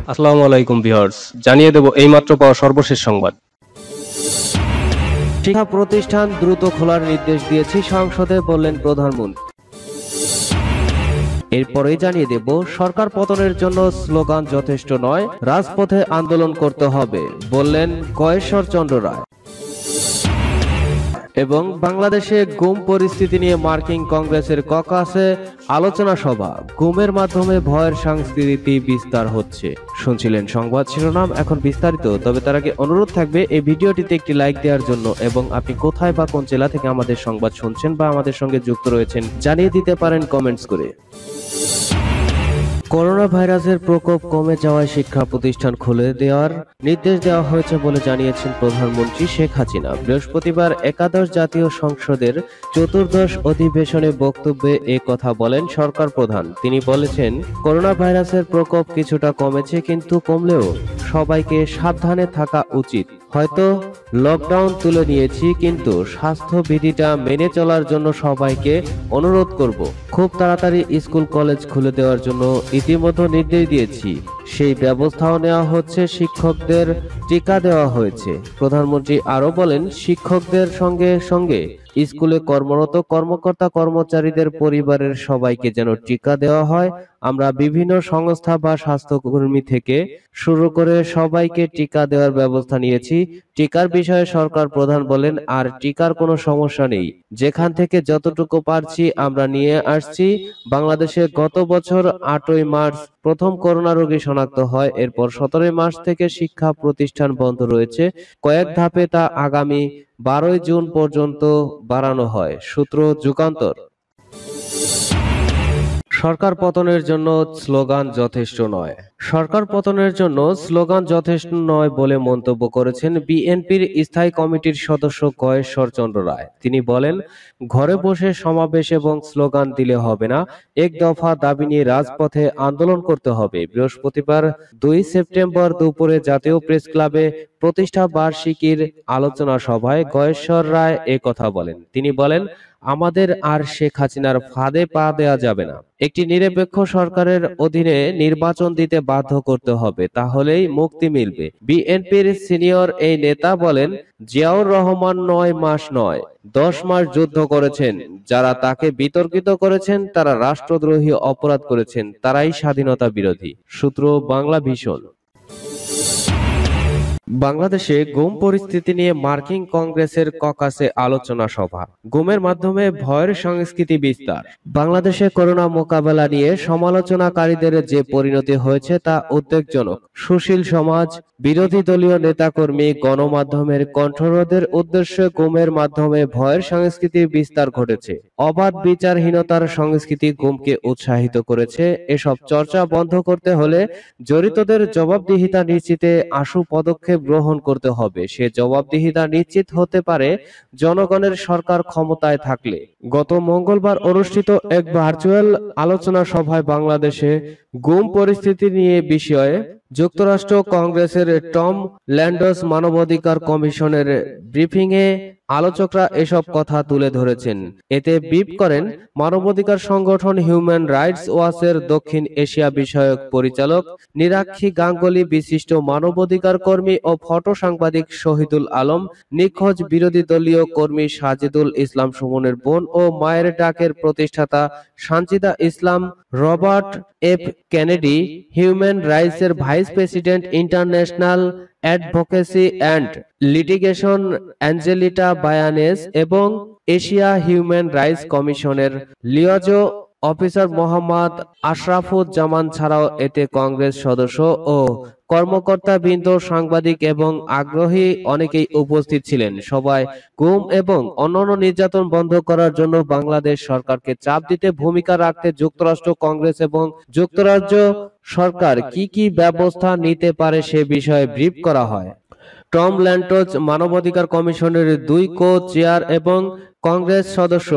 আসসালামু আলাইকুম ভিউয়ার্স, জানিয়ে দেব এইমাত্র পাওয়া সর্বশেষ সংবাদ। শিক্ষা প্রতিষ্ঠান দ্রুত খোলার নির্দেশ দিয়েছি সংসদে, বললেন প্রধানমন্ত্রী। এরপরেই জানিয়ে দেব সরকার পতনের জন্য স্লোগান যথেষ্ট নয়, রাজপথে আন্দোলন করতে হবে, বললেন গয়েশ্বর চন্দ্র রায়। এবং বাংলাদেশে গুম পরিস্থিতি নিয়ে মার্কিন কংগ্রেসের ককাসে আলোচনা সভা, গুমের মাধ্যমে ভয়ের সংস্কৃতি বিস্তার হচ্ছে। শুনছিলেন সংবাদ শিরোনাম, এখন বিস্তারিত। তবে তার আগে অনুরোধ থাকবে এই ভিডিওটিতে একটি লাইক দেওয়ার জন্য, এবং আপনি কোথায় বা কোন জেলা থেকে আমাদের সংবাদ শুনছেন বা আমাদের সঙ্গে যুক্ত রয়েছেন জানিয়ে দিতে পারেন কমেন্টস করে। করোনা ভাইরাসের প্রকোপ কমে যাওয়ায় শিক্ষা প্রতিষ্ঠান খুলে দেওয়ার নির্দেশ দেওয়া হয়েছে বলে জানিয়েছেন প্রধানমন্ত্রী শেখ হাসিনা। বৃহস্পতিবার একাদশ জাতীয় সংসদের চতুর্দশ অধিবেশনে বক্তব্যে এ কথা বলেন সরকার প্রধান। তিনি বলেছেন, করোনা ভাইরাসের প্রকোপ কিছুটা কমেছে, কিন্তু কমলেও সবাইকে সাবধানে থাকা উচিত। হয়তো লকডাউন তুলে নিয়েছি, কিন্তু স্বাস্থ্যবিধিটা মেনে চলার জন্য সবাইকে অনুরোধ করব। খুব তাড়াতাড়ি স্কুল কলেজ খুলে দেওয়ার জন্য ইতিমধ্যে নির্দেশ দিয়েছি। সেই ব্যবস্থাও নেওয়া হচ্ছে। শিক্ষকদের টিকা দেওয়া হয়েছে। প্রধানমন্ত্রী আরো বলেন, শিক্ষকদের সঙ্গে সঙ্গে স্কুলে কর্মরত কর্মকর্তা কর্মচারীদের পরিবারের সবাইকে যেন টিকা দেওয়া হয়। আমরা বিভিন্ন সংস্থা বা স্বাস্থ্যকর্মী থেকে শুরু করে সবাইকে টিকা দেওয়ার ব্যবস্থা নিয়েছি। টিকার বিষয়ে সরকার প্রধান বলেন, আর টিকার কোনো সমস্যা নেই, যেখান থেকে যতটুকু পারছি আমরা নিয়ে আসছি। বাংলাদেশে গত বছর 8ই মার্চ প্রথম করোনা রোগী শনাক্ত হয়। এরপর 17 মার্চ থেকে শিক্ষা প্রতিষ্ঠান বন্ধ রয়েছে। কয়েক ধাপে তা আগামী 12 জুন পর্যন্ত বাড়ানো হয়। সূত্র যুগান্তর। সরকার পতনের জন্য স্লোগান যথেষ্ট নয়। সরকার পতনের জন্য স্লোগান যথেষ্ট নয় বলে মন্তব্য করেছেন বিএনপির স্থায়ী কমিটির সদস্য গয়েশ্বর চন্দ্র রায়। তিনি বলেন, ঘরে বসে সমাবেশ এবং স্লোগান দিলে হবে না, এক দফা দাবি নিয়ে রাজপথে আন্দোলন করতে হবে। বৃহস্পতিবার 2 সেপ্টেম্বর দুপুরে জাতীয় প্রেস ক্লাবে প্রতিষ্ঠা বার্ষিকীর আলোচনা সভায় গয়েশ্বর রায় এ কথা বলেন। তিনি বলেন, আমাদের আর শেখ হাসিনার ফাঁদে পা দেওয়া যাবে না। একটি নিরপেক্ষ সরকারের অধীনে নির্বাচন দিতে বাধ্য করতে হবে, তাহলেই মুক্তি মিলবে। বিএনপির সিনিয়র এই নেতা বলেন, জিয়াউর রহমান 9 মাস নয় 10 মাস যুদ্ধ করেছেন। যারা তাকে বিতর্কিত করেছেন তারা রাষ্ট্রদ্রোহী অপরাধ করেছেন, তারাই স্বাধীনতা বিরোধী। সূত্র বাংলা ভিশন। বাংলাদেশে গুম পরিস্থিতি নিয়ে মার্কিন কংগ্রেসের ককাসে আলোচনা সভা, গুমের মাধ্যমে ভয়ের সংস্কৃতি বিস্তার। বাংলাদেশে করোনা মোকাবেলা নিয়ে সমালোচনাকারীদের যে পরিণতি হয়েছে তা উদ্বেগজনক। সুশীল সমাজ, বিরোধী দলীয় নেতাকর্মী, গণমাধ্যমের কণ্ঠরোধের উদ্দেশ্যে গুমের মাধ্যমে ভয়ের সংস্কৃতির বিস্তার ঘটেছে। অবাধ বিচারহীনতার সংস্কৃতি গুমকে উৎসাহিত করেছে। এসব চর্চা বন্ধ করতে হলে জড়িতদের জবাবদিহিতা নিশ্চিতে আশু পদক্ষেপ গ্রহণ করতে হবে। সে জবাবদিহিতা নিশ্চিত হতে পারে জনগণের সরকার ক্ষমতায় থাকলে। গত মঙ্গলবার অনুষ্ঠিত এক ভার্চুয়াল আলোচনা সভায় বাংলাদেশে গুম পরিস্থিতি নিয়ে বিষয়ে যুক্তরাষ্ট্র কংগ্রেসের টম ল্যান্ডস মানবাধিকার কমিশনের ব্রিফিংয়ে আলোচকরা এসব কথা তুলে ধরেছেন। এতে ব্রিফ করেন মানবাধিকার সংগঠন হিউম্যান রাইটস ওয়াচের দক্ষিণ এশিয়া বিষয়ক পরিচালক নিরাক্ষী গাঙ্গুলি, বিশিষ্ট মানবাধিকার কর্মী ও ফটো সাংবাদিক শহীদুল আলম, নিখোঁজ বিরোধী দলীয় কর্মী সাজিদুল ইসলাম সুমনের বোন ও মায়ের ডাকের প্রতিষ্ঠাতা Sanjida Islam, Robert F Kennedy, human রাইটসের vice president international advocacy and litigation Angelita Bayanes এবং এশিয়া হিউম্যান রাইটস কমিশনের লিয়াজো অফিসার মোহাম্মদ আশরাফুজ্জামান ছাড়াও এতে কংগ্রেস সদস্য ও কর্মকর্তাবৃন্দ, সাংবাদিক এবং আগ্রহী অনেকেই উপস্থিত ছিলেন। সবাই গুম এবং অন্যান্য নির্যাতন বন্ধ করার জন্য বাংলাদেশ সরকারকে চাপ দিতে ভূমিকা রাখতে যুক্তরাষ্ট্র কংগ্রেস এবং যুক্তরাজ্য সরকার কি কি ব্যবস্থা নিতে পারে সে বিষয়ে ব্রিফ করা হয়। টম ল্যান্ডস মানবাধিকার কমিশনের 2 কো চেয়ার এবং কংগ্রেস সদস্য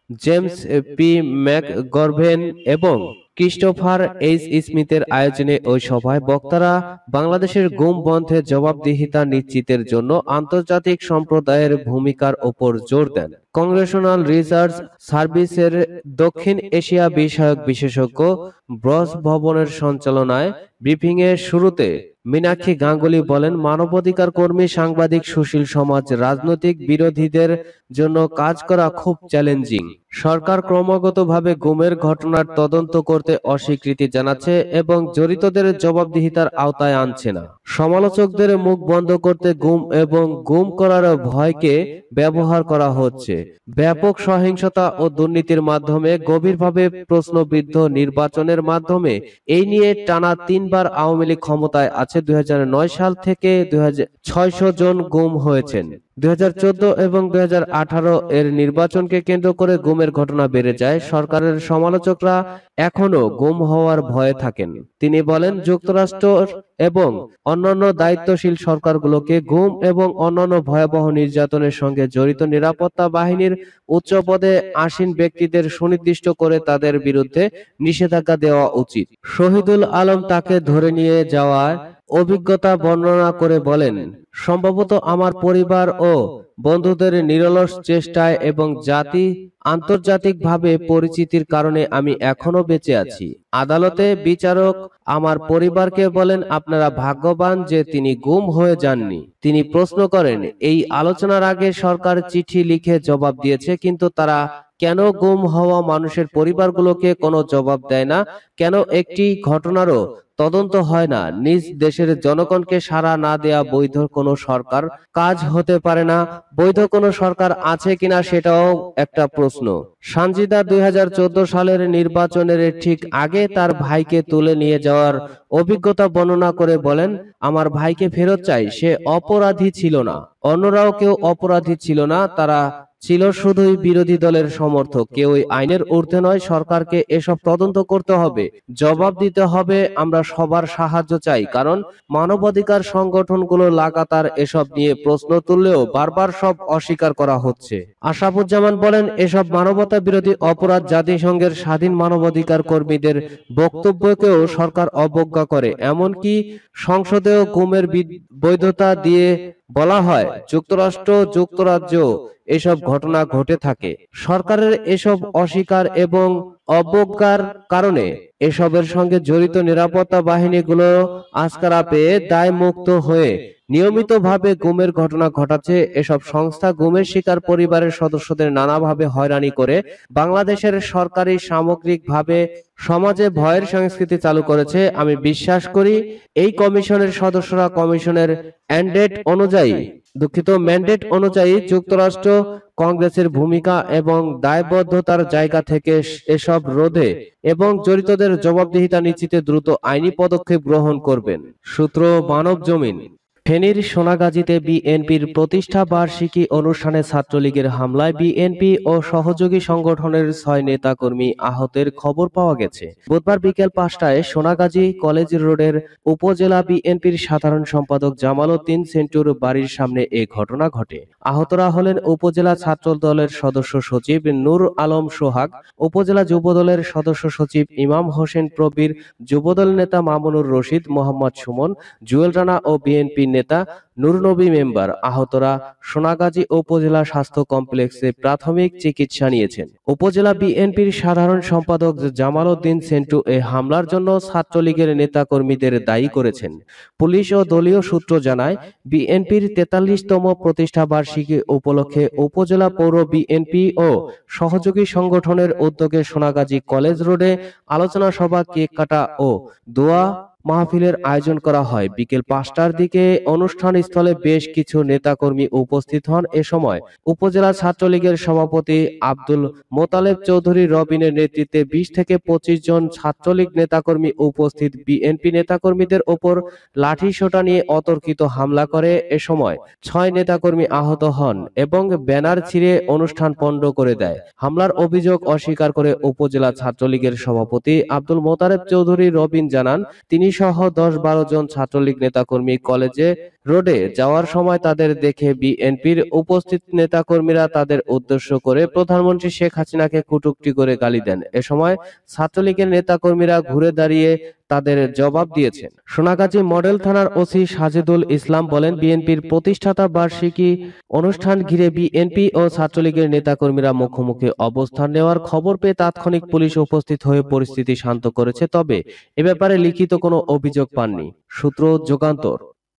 জেমস পি ম্যাকগরভেন এবং ক্রিস্টোফার এইচ স্মিথের আয়োজনে ওই সভায় বক্তারা বাংলাদেশের গুম বন্ধে জবাবদিহিতা নিশ্চিতের জন্য আন্তর্জাতিক সম্প্রদায়ের ভূমিকার ওপর জোর দেন। কংগ্রেশনাল রিসার্চ সার্ভিসের দক্ষিণ এশিয়া বিষয়ক বিশেষজ্ঞ ব্রস ভবনের সঞ্চালনায় ব্রিফিংয়ের শুরুতে মীনাক্ষী গাঙ্গুলি বলেন, মানবাধিকার কর্মী, সাংবাদিক, সুশীল সমাজ, রাজনৈতিক বিরোধীদের জন্য কাজ করা খুব চ্যালেঞ্জিং। সরকার ক্রমাগতভাবে গুমের ঘটনার তদন্ত করতে অস্বীকৃতি জানাচ্ছে এবং জড়িতদের জবাবদিহিতার আওতায় আনছে না। সমালোচকদের মুখ বন্ধ করতে গুম এবং গুম করার ভয়কে ব্যবহার করা হচ্ছে। ব্যাপক সহিংসতা ও দুর্নীতির মাধ্যমে গভীরভাবে প্রশ্নবিদ্ধ নির্বাচনের মাধ্যমে এই নিয়ে টানা 3বার আওয়ামী লীগ ক্ষমতায় আছে। 2009 সাল থেকে 600 জন গুম হয়েছেন। 2014 এবং 2018 এর নির্বাচনকে কেন্দ্র করে গুমের ঘটনা বেড়ে যায়। সরকারের সমালোচকরা এখনো গুম হওয়ার ভয়ে থাকেন। তিনি বলেন, যুক্তরাষ্ট্র এবং অন্যান্য দায়িত্বশীল সরকারগুলোকে গুম এবং অন্যান্য ভয়াবহ নির্যাতনের সঙ্গে জড়িত নিরাপত্তা বাহিনীর উচ্চপদে আসীন ব্যক্তিদের সুনির্দিষ্ট করে তাদের বিরুদ্ধে নিষেধাজ্ঞা দেওয়া উচিত। শহীদুল আলম তাকে ধরে নিয়ে যাওয়ার অভিজ্ঞতা বর্ণনা করে বলেন, সম্ভবত আমার পরিবার ও বন্ধুদের নিরলস চেষ্টায় এবং আন্তর্জাতিকভাবে পরিচিতির কারণে আমি এখনো বেঁচে আছি। আদালতে বিচারক আমার পরিবারকে বলেন, আপনারা ভাগ্যবান যে তিনি গুম হয়ে যাননি। তিনি প্রশ্ন করেন, এই আলোচনার আগে সরকার চিঠি লিখে জবাব দিয়েছে, কিন্তু তারা কেন গুম হওয়া মানুষের পরিবারগুলোকে কোনো জবাব দেয় না? কেন একটি ঘটনারও তদন্ত হয় না? নিজ দেশের জনগণকে সাড়া না দেয়া বৈধ কোনো সরকার কাজ হতে পারে না। বৈধ কোনো সরকার আছে কিনা সেটাও একটা প্রশ্ন। সানজিদা 2014 সালের নির্বাচনের ঠিক আগে তার ভাইকে তুলে নিয়ে যাওয়ার অভিজ্ঞতা বর্ণনা করে বলেন, আমার ভাইকে ফেরত চাই। সে অপরাধী ছিল না, অন্যরাও কেউ অপরাধী ছিল না, তারা ছিল শুধুই বিরোধী দলের সমর্থক। কেউই আইনের ঊর্ধ্বে নয়। সরকারকে এসব তদন্ত করতে হবে, জবাব দিতে হবে। আমরা সবার সাহায্য চাই, কারণ মানবাধিকার সংগঠনগুলো লাগাতার এসব নিয়ে প্রশ্ন তুললেও বারবার সব অস্বীকার করা হচ্ছে। আশরাফুজ্জামান বলেন, এসব মানবতা বিরোধী অপরাধ জাতিসংঘের স্বাধীন মানবাধিকার কর্মীদের বক্তব্যকেও সরকার অবজ্ঞা করে। এমনকি সংসদেও গুমের বৈধতা দিয়ে বলা হয় যুক্তরাষ্ট্র, যুক্তরাজ্য এসব ঘটনা ঘটে থাকে। সরকারের এসব অস্বীকার এবং অবজ্ঞার কারণে এসবের সঙ্গে জড়িত নিরাপত্তা বাহিনীগুলো আস্কারা পেয়ে দায় মুক্ত হয়ে নিয়মিতভাবে গুমের ঘটনা ঘটাচ্ছে। এসব সংস্থা গুমের শিকার পরিবারের সদস্যদের নানাভাবে হয়রানি করে বাংলাদেশের সরকারি সামগ্রিকভাবে সমাজে ভয়ের সংস্কৃতি চালু করেছে। আমি বিশ্বাস করি এই কমিশনের সদস্যরা কমিশনের ম্যান্ডেট অনুযায়ী যুক্তরাষ্ট্র কংগ্রেসের ভূমিকা এবং দায়বদ্ধতার জায়গা থেকে এসব রোধে এবং জড়িতদের জবাবদিহিতা নিশ্চিতে দ্রুত আইনি পদক্ষেপ গ্রহণ করবেন। সূত্র মানবজমিন। ফেনীর সোনাগাজীতে বিএনপির প্রতিষ্ঠা বার্ষিকী অনুষ্ঠানে ছাত্রলীগের হামলায় বিএনপি ও সহযোগী সংগঠনের 6 নেতাকর্মী আহতের খবর পাওয়া গেছে। বুধবার বিকেল 5টায় সোনাগাজী কলেজ রোডের উপজেলা বিএনপির সাধারণ সম্পাদক জামাল উদ্দিন সেন্টুর বাড়ির সামনে এ ঘটনা ঘটে। আহতরা হলেন উপজেলা ছাত্র দলের সদস্য সচিব নূর আলম সোহাগ, উপজেলা যুবদলের সদস্য সচিব ইমাম হোসেন প্রবীর, যুবদল নেতা মামুনুর রশিদ, মোহাম্মদ সুমন, জুয়েল রানা ও বিএনপি নেতা নুরনবী মেম্বার। আহতরা সোনাগাজী উপজেলা স্বাস্থ্য কমপ্লেক্সে প্রাথমিক চিকিৎসা নিয়েছেন। উপজেলা বিএনপির সাধারণ সম্পাদক জামাল উদ্দিন সেন্টু এ হামলার জন্য ছাত্রলীগের নেতাকর্মীদের দায়ী করেছেন। পুলিশ ও দলীয় সূত্র জানায়, বিএনপির 43তম প্রতিষ্ঠা বার্ষিকী উপলক্ষে উপজেলা পৌর বিএনপি ও সহযোগী সংগঠনের উদ্যোগে সোনাগাজী কলেজ রোডে আলোচনা সভা, কেক কাটা ও দোয়া মাহফিলের আয়োজন করা হয়। বিকেল 5টার দিকে অনুষ্ঠান স্থলে বেশ কিছু নেতাকর্মী উপস্থিত হন। এ সময় উপজেলা ছাত্রলীগের সভাপতি আব্দুল মোতালেব চৌধুরী রবিনের নেতৃত্বে 20 থেকে 25 জন ছাত্রলীগ নেতাকর্মী উপস্থিত বিএনপি নেতাকর্মীদের ওপর লাঠিসোঁটা নিয়ে অতর্কিত হামলা করে। এ সময় 6 নেতাকর্মী আহত হন এবং ব্যানার ছিঁড়ে অনুষ্ঠান পণ্ড করে দেয়। হামলার অভিযোগ অস্বীকার করে উপজেলা ছাত্রলীগের সভাপতি আব্দুল মোতালেব চৌধুরী রবিন জানান, তিনি সহ 10-12 জন ছাত্রলীগ নেতাকর্মী কলেজে রোডে যাওয়ার সময় তাদের দেখে বিএনপির উপস্থিত নেতাকর্মীরা তাদের উদ্দেশ্য করে প্রধানমন্ত্রী শেখ হাসিনাকে কটূক্তি করে গালি দেন। এ সময় ছাত্রলীগের নেতাকর্মীরা ঘুরে দাঁড়িয়ে তাদের জবাব দিয়েছেন। সোনাগাজী মডেল থানার ওসি সাজিদুল ইসলাম বলেন, বিএনপির প্রতিষ্ঠাতা বার্ষিকী অনুষ্ঠান ঘিরে বিএনপি ও ছাত্রলীগের নেতাকর্মীরা মুখোমুখি অবস্থান নেওয়ার খবর পেয়ে তাৎক্ষণিক পুলিশ উপস্থিত হয়ে পরিস্থিতি শান্ত করেছে, তবে এ ব্যাপারে লিখিত কোনো অভিযোগ পাননি। সূত্র যুগান্তর।